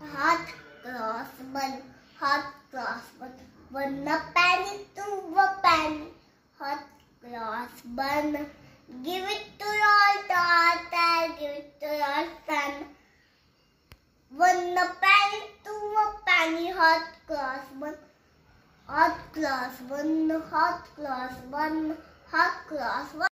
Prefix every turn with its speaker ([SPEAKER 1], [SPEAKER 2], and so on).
[SPEAKER 1] hot cross bun, hot cross bun. 1 a penny, 2 a penny, hot cross bun. Give it to your daughter, give it to your son. 1 a penny, 2 a penny, hot cross bun. Hot cross bun, hot cross bun, hot cross bun.